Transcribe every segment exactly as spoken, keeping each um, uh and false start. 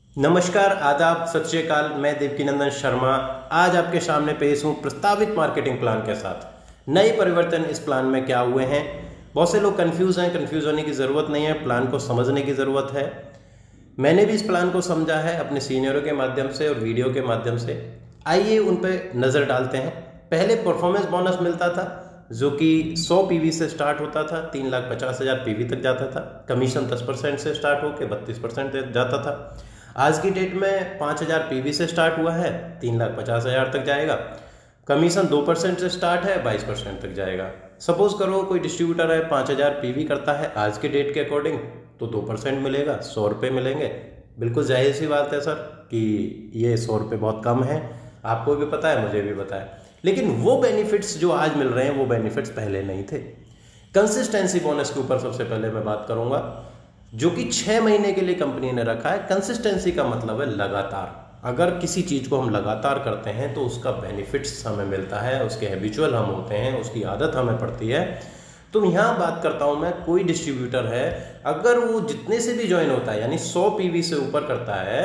नमस्कार, आदाब, सत श्री अकाल। मैं देवकीनंदन शर्मा आज आपके सामने पेश हूँ प्रस्तावित मार्केटिंग प्लान के साथ। नए परिवर्तन इस प्लान में क्या हुए हैं। बहुत से लोग कंफ्यूज हैं। कंफ्यूज होने की ज़रूरत नहीं है, प्लान को समझने की ज़रूरत है। मैंने भी इस प्लान को समझा है अपने सीनियरों के माध्यम से और वीडियो के माध्यम से। आइए उन पर नज़र डालते हैं। पहले परफॉर्मेंस बोनस मिलता था जो कि सौ पीवी से स्टार्ट होता था, तीन लाख पचास हज़ार पीवी तक जाता था। कमीशन दस परसेंट से स्टार्ट होकर बत्तीस परसेंट जाता था। आज की डेट में पाँच हज़ार पीवी से स्टार्ट हुआ है, तीन लाख पचास हज़ार तक जाएगा। कमीशन दो परसेंट से स्टार्ट है, बाईस परसेंट तक जाएगा। सपोज करो कोई डिस्ट्रीब्यूटर है, पाँच हज़ार पीवी करता है आज के डेट के अकॉर्डिंग, तो दो परसेंट मिलेगा, सौ रुपये मिलेंगे। बिल्कुल जाहिर सी बात है सर कि ये सौ रुपये बहुत कम है। आपको भी पता है, मुझे भी पता है। लेकिन वो बेनिफिट्स जो आज मिल रहे हैं वो बेनिफिट्स पहले नहीं थे। कंसिस्टेंसी बोनस के ऊपर सबसे पहले मैं बात करूंगा, जो कि छः महीने के लिए कंपनी ने रखा है। कंसिस्टेंसी का मतलब है लगातार। अगर किसी चीज़ को हम लगातार करते हैं तो उसका बेनिफिट्स हमें मिलता है, उसके हैबिचुअल हम होते हैं, उसकी आदत हमें पड़ती है। तो यहाँ बात करता हूँ मैं, कोई डिस्ट्रीब्यूटर है अगर वो जितने से भी ज्वाइन होता है यानी सौ पीवी से ऊपर करता है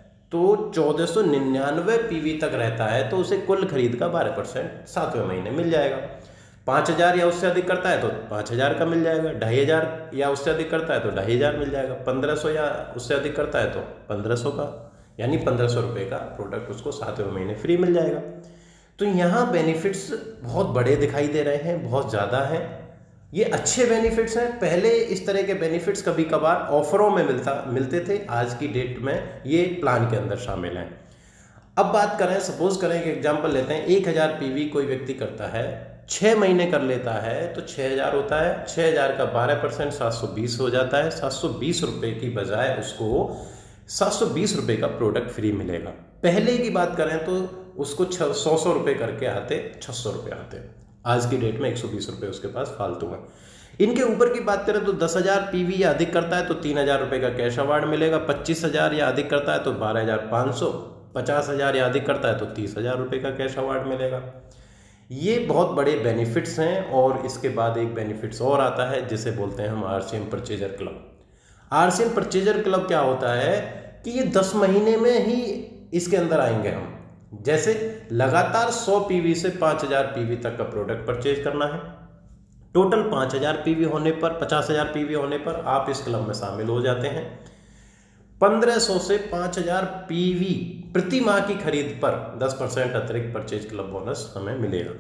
तो चौदह सौ निन्यानवे पीवी तक रहता है, तो उसे कुल खरीद का बारह परसेंट सातवें महीने मिल जाएगा। पाँच हज़ार या उससे अधिक करता है तो पाँच हज़ार का मिल जाएगा, ढाई हज़ार या उससे अधिक करता है तो ढाई हज़ार मिल जाएगा, पंद्रह सौ या उससे अधिक करता है तो पंद्रह सौ का यानी पंद्रह सौ रुपये का प्रोडक्ट उसको सातवें महीने फ्री मिल जाएगा। तो यहाँ बेनिफिट्स बहुत बड़े दिखाई दे रहे हैं, बहुत ज़्यादा हैं। ये अच्छे बेनिफिट्स हैं। पहले इस तरह के बेनिफिट्स कभी कभार ऑफरों में मिलता मिलते थे, आज की डेट में ये प्लान के अंदर शामिल हैं। अब बात करें, सपोज करें कि एग्जांपल लेते हैं, एक हज़ार पीवी कोई व्यक्ति करता है, छः महीने कर लेता है तो छः हज़ार होता है। छः हज़ार का बारह परसेंट सात सौ बीस हो जाता है। सात सौ बीस रुपये की बजाय उसको सात सौ बीस रुपये का प्रोडक्ट फ्री मिलेगा। पहले की बात करें तो उसको छः सौ सौ रुपये करके आते, छः सौ रुपये आते। आज की डेट में एक सौ बीस रुपये उसके पास फालतू है। इनके ऊपर की बात करें तो दस हज़ार पीवी या अधिक करता है तो तीन हज़ार रुपये का कैश अवार्ड मिलेगा। पच्चीस हज़ार या अधिक करता है तो बारह हज़ार पाँच सौ। पचास हज़ार या अधिक करता है तो तीस हज़ार रुपये का कैश अवार्ड मिलेगा। ये बहुत बड़े बेनिफिट्स हैं। और इसके बाद एक बेनिफिट्स और आता है जिसे बोलते हैं हम RCM purchaser club. RCM purchaser club क्या होता है कि ये दस महीने में ही इसके अंदर आएंगे हम। जैसे लगातार सौ पीवी से पाँच हज़ार पीवी तक का प्रोडक्ट परचेज करना है। टोटल पाँच हज़ार पीवी होने पर, पचास हज़ार पीवी होने पर आप इस क्लब में शामिल हो जाते हैं। पंद्रह सौ से पाँच हज़ार पीवी प्रति माह की खरीद पर दस परसेंट अतिरिक्त परचेज क्लब बोनस हमें मिलेगा।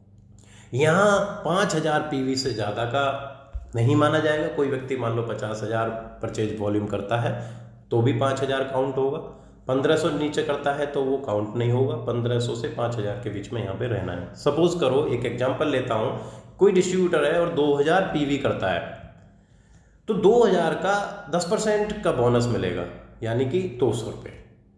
यहाँ पाँच हज़ार पीवी से ज़्यादा का नहीं माना जाएगा। कोई व्यक्ति मान लो पचास हज़ार परचेज वॉल्यूम करता है तो भी पाँच हज़ार काउंट होगा। पंद्रह सौ नीचे करता है तो वो काउंट नहीं होगा। पंद्रह सौ से पाँच हज़ार के बीच में यहाँ पे रहना है। सपोज करो, एक एग्जांपल लेता हूँ, कोई डिस्ट्रीब्यूटर है और दो हज़ार पीवी करता है तो दो हज़ार का दस परसेंट का बोनस मिलेगा यानी कि दो सौ रुपये।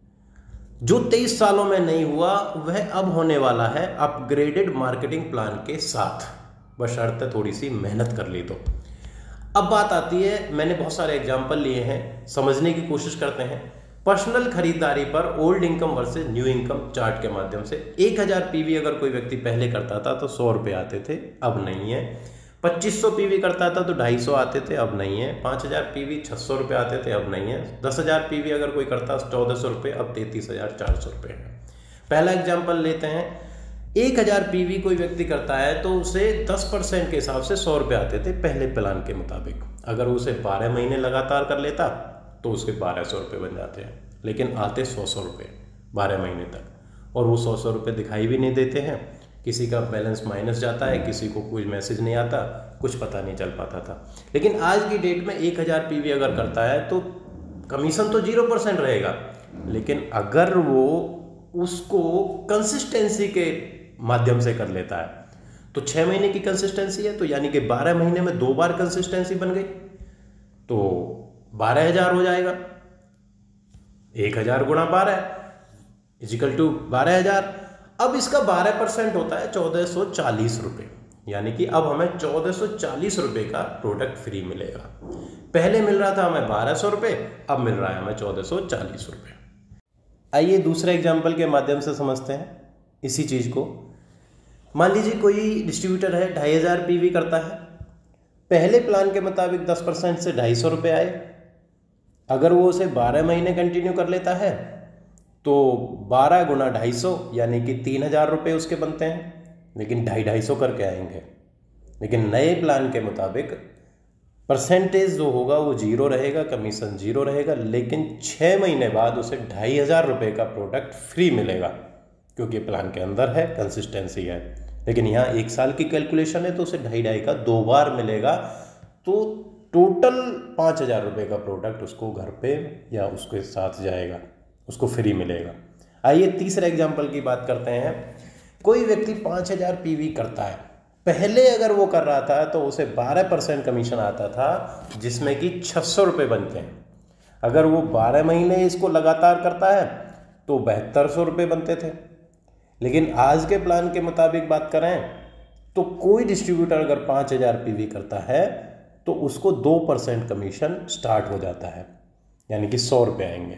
जो तेईस सालों में नहीं हुआ वह अब होने वाला है अपग्रेडेड मार्केटिंग प्लान के साथ, बशर्ते थोड़ी सी मेहनत कर ली तो। अब बात आती है, मैंने बहुत सारे एग्जाम्पल लिए हैं, समझने की कोशिश करते हैं। पर्सनल खरीदारी पर old income versus new income chart के माध्यम से एक हज़ार पीवी अगर कोई व्यक्ति पहले करता था तो सौ रुपये आते थे, अब नहीं है। पच्चीस सौ पीवी करता था तो ढाई सौ आते थे, अब नहीं है। पाँच हज़ार पीवी छः सौ रुपये आते थे, अब नहीं है। दस हज़ार पीवी अगर कोई करता चौदह सौ रुपये, अब तैंतीस हज़ार चार सौ रुपये है। पहला एग्जाम्पल लेते हैं, एक हज़ार पीवी कोई व्यक्ति करता है तो उसे दस परसेंट के हिसाब से सौ रुपये आते थे पहले प्लान के मुताबिक। अगर उसे बारह महीने लगातार कर लेता तो उसके बारह सौ रुपये बन जाते हैं, लेकिन आते सौ सौ रुपये बारह महीने तक। और वो सौ सौ रुपये दिखाई भी नहीं देते हैं। किसी का बैलेंस माइनस जाता है, किसी को कोई मैसेज नहीं आता, कुछ पता नहीं चल पाता था। लेकिन आज की डेट में एक हज़ार पीवी अगर करता है तो कमीशन तो जीरो परसेंट रहेगा, लेकिन अगर वो उसको कंसिस्टेंसी के माध्यम से कर लेता है तो छः महीने की कंसिस्टेंसी है तो यानी कि बारह महीने में दो बार कंसिस्टेंसी बन गई तो बारह हज़ार हो जाएगा। एक हज़ार गुणा बारह इजिकल टू बारह हज़ार। अब इसका बारह परसेंट होता है चौदह सौ चालीस रुपये, यानी कि अब हमें चौदह सौ चालीस रुपये का प्रोडक्ट फ्री मिलेगा। पहले मिल रहा था हमें बारह सौ रुपये, अब मिल रहा है हमें चौदह सौ चालीस रुपये। आइए दूसरे एग्जाम्पल के माध्यम से समझते हैं इसी चीज़ को। मान लीजिए कोई डिस्ट्रीब्यूटर है, ढाई हज़ार पीवी करता है। पहले प्लान के मुताबिक दस परसेंट से ढाई सौ रुपये आए। अगर वो उसे बारह महीने कंटिन्यू कर लेता है तो बारह गुना ढाई सौ यानी कि तीन हज़ार रुपये उसके बनते हैं, लेकिन ढाई ढाई सौ करके आएंगे। लेकिन नए प्लान के मुताबिक परसेंटेज जो होगा वो जीरो रहेगा, कमीशन जीरो रहेगा, लेकिन छः महीने बाद उसे ढाई हज़ार रुपये का प्रोडक्ट फ्री मिलेगा, क्योंकि प्लान के अंदर है, कंसिस्टेंसी है। लेकिन यहाँ एक साल की कैलकुलेशन है तो उसे ढाई ढाई का दो बार मिलेगा, तो टोटल पाँच हज़ार रुपये का प्रोडक्ट उसको घर पे या उसके साथ जाएगा, उसको फ्री मिलेगा। आइए तीसरे एग्जाम्पल की बात करते हैं। कोई व्यक्ति पाँच हज़ार पी वी करता है, पहले अगर वो कर रहा था तो उसे बारह परसेंट कमीशन आता था, जिसमें कि छः सौ रुपये बनते हैं। अगर वो बारह महीने इसको लगातार करता है तो बहत्तर सौ रुपये बनते थे। लेकिन आज के प्लान के मुताबिक बात करें तो कोई डिस्ट्रीब्यूटर अगर पाँच हज़ार पी वी करता है तो उसको दो परसेंट कमीशन स्टार्ट हो जाता है, यानी कि सौ रुपये आएंगे।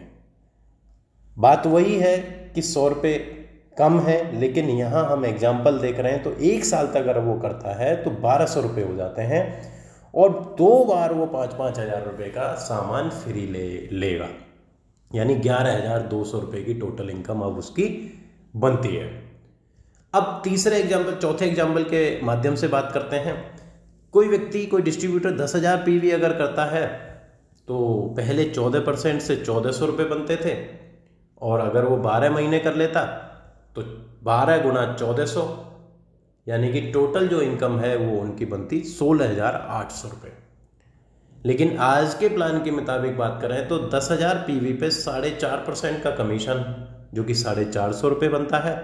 बात वही है कि सौ रुपये कम है, लेकिन यहाँ हम एग्जाम्पल देख रहे हैं तो एक साल तक अगर वो करता है तो बारह सौ रुपये हो जाते हैं, और दो बार वो पाँच पाँच हज़ार रुपये का सामान फ्री ले लेगा, यानी ग्यारह हज़ार दो सौ रुपये की टोटल इनकम अब उसकी बनती है। अब तीसरे एग्जाम्पल चौथे एग्जाम्पल के माध्यम से बात करते हैं। कोई व्यक्ति कोई डिस्ट्रीब्यूटर दस हज़ार पी वी अगर करता है तो पहले चौदह परसेंट से चौदह सौ रुपये बनते थे, और अगर वो बारह महीने कर लेता तो बारह गुना चौदह सौ यानी कि टोटल जो इनकम है वो उनकी बनती सोलह हज़ार आठ सौ रुपये। लेकिन आज के प्लान के मुताबिक बात करें तो दस हज़ार पी वी पे साढ़े चार परसेंट का कमीशन, जो कि साढ़े चार सौ रुपये बनता है,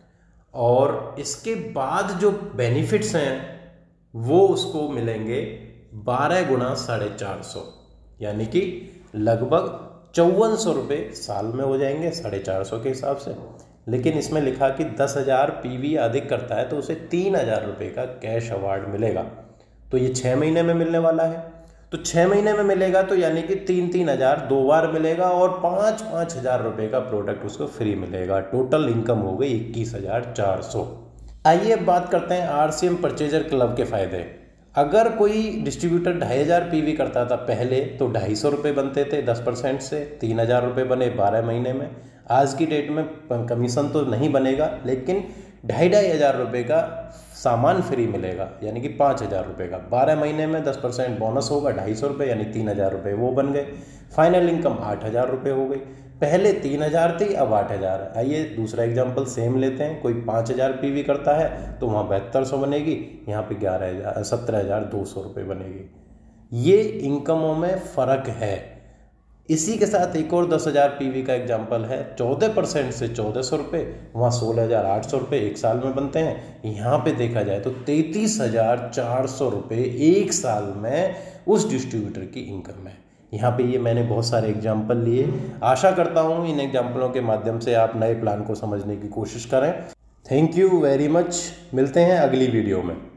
और इसके बाद जो बेनिफिट्स हैं वो उसको मिलेंगे बारह गुना साढ़े चार सौ यानी कि लगभग चौवन सौ रुपये साल में हो जाएंगे साढ़े चार सौ के हिसाब से। लेकिन इसमें लिखा कि दस हज़ार पी वी अधिक करता है तो उसे तीन हज़ार रुपये का कैश अवार्ड मिलेगा। तो ये छः महीने में मिलने वाला है, तो छः महीने में मिलेगा तो यानी कि तीन तीन हज़ार दो बार मिलेगा, और पाँच पाँच हज़ार रुपये का प्रोडक्ट उसको फ्री मिलेगा। टोटल इनकम हो गई इक्कीस हज़ार चार सौ। आइए अब बात करते हैं R C M purchaser club के फ़ायदे। अगर कोई डिस्ट्रीब्यूटर ढाई हज़ार पी वी करता था पहले तो ढाई सौ रुपये बनते थे, दस परसेंट से तीन हज़ार रुपये बने बारह महीने में। आज की डेट में कमीशन तो नहीं बनेगा, लेकिन ढाई ढाई हज़ार रुपये का सामान फ्री मिलेगा, यानी कि पाँच हज़ार रुपये का। बारह महीने में दस परसेंट बोनस होगा, ढाई सौ रुपये यानी तीन हज़ार रुपये वो बन गए। फाइनल इनकम आठ हज़ार रुपये हो गई, पहले तीन हज़ार थी अब आठ हज़ार। आइए दूसरा एग्जांपल सेम लेते हैं। कोई पाँच हज़ार पी वी करता है तो वहाँ बहत्तर सौ बनेगी, यहाँ पे ग्यारह हज़ार सत्रह हज़ार दो सौ रुपये बनेगी। ये इनकमों में फ़र्क है। इसी के साथ एक और दस हज़ार पी वी का एग्जाम्पल है। चौदह परसेंट से चौदह सौ रुपये, वहाँ सोलह हज़ार आठ सौ रुपये एक साल में बनते हैं। यहाँ पे देखा जाए तो तैंतीस हज़ार चार सौ रुपये एक साल में उस डिस्ट्रीब्यूटर की इनकम है। यहाँ पे ये मैंने बहुत सारे एग्जाम्पल लिए। आशा करता हूँ इन एग्जाम्पलों के माध्यम से आप नए प्लान को समझने की कोशिश करें। Thank you very much. मिलते हैं अगली वीडियो में।